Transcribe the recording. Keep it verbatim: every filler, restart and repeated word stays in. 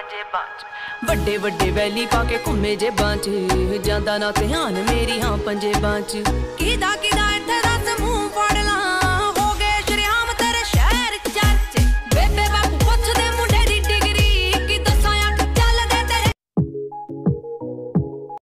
पंजेबां च वड्डे वड्डे वैली पाके घुमे जेबां च जांदा ना ध्यान मेरी हाँ पंजेबां च किदा किदा इत्थे दा